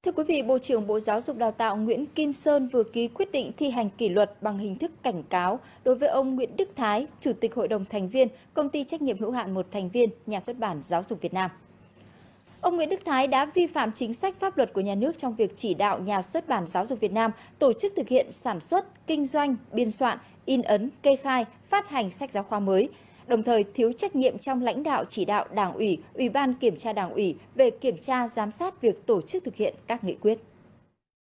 Thưa quý vị, Bộ trưởng Bộ Giáo dục Đào tạo Nguyễn Kim Sơn vừa ký quyết định thi hành kỷ luật bằng hình thức cảnh cáo đối với ông Nguyễn Đức Thái, Chủ tịch Hội đồng thành viên, Công ty trách nhiệm hữu hạn một thành viên Nhà xuất bản Giáo dục Việt Nam. Ông Nguyễn Đức Thái đã vi phạm chính sách pháp luật của nhà nước trong việc chỉ đạo Nhà xuất bản Giáo dục Việt Nam tổ chức thực hiện sản xuất, kinh doanh, biên soạn, in ấn, kê khai, phát hành sách giáo khoa mới, đồng thời thiếu trách nhiệm trong lãnh đạo chỉ đạo Đảng ủy, Ủy ban Kiểm tra Đảng ủy về kiểm tra giám sát việc tổ chức thực hiện các nghị quyết.